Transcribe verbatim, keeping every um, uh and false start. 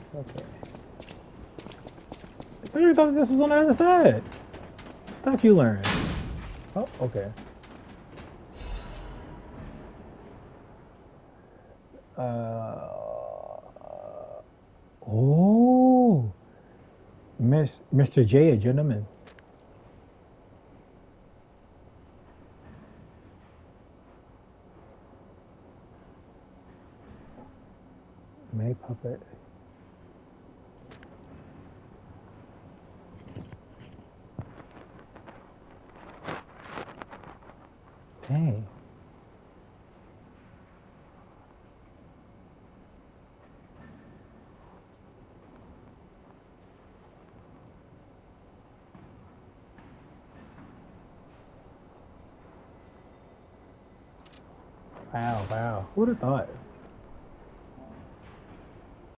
Okay. I thought thought this was on the other side. Stuff you learn. Oh, okay. Uh, oh, Miss Mister J, a gentleman. May puppet. Dang. Wow, wow. Who'd have thought?